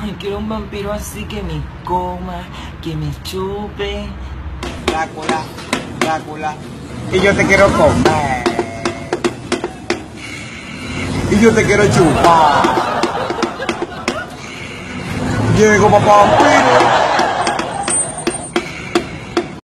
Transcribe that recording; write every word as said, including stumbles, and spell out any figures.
Quiero un vampiro así que me coma, que me chupe. Drácula, Drácula. Y yo te quiero comer. Y yo te quiero chupar. Llego, papá vampiro.